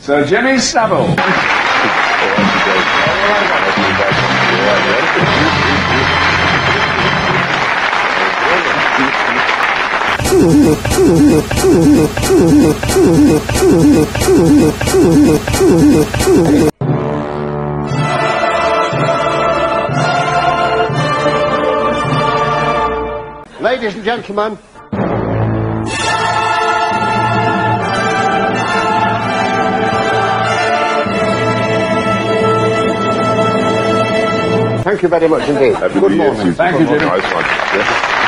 Sir Jimmy Savile. Ladies and gentlemen, thank you very much indeed. Good morning. Thank you, Jimmy.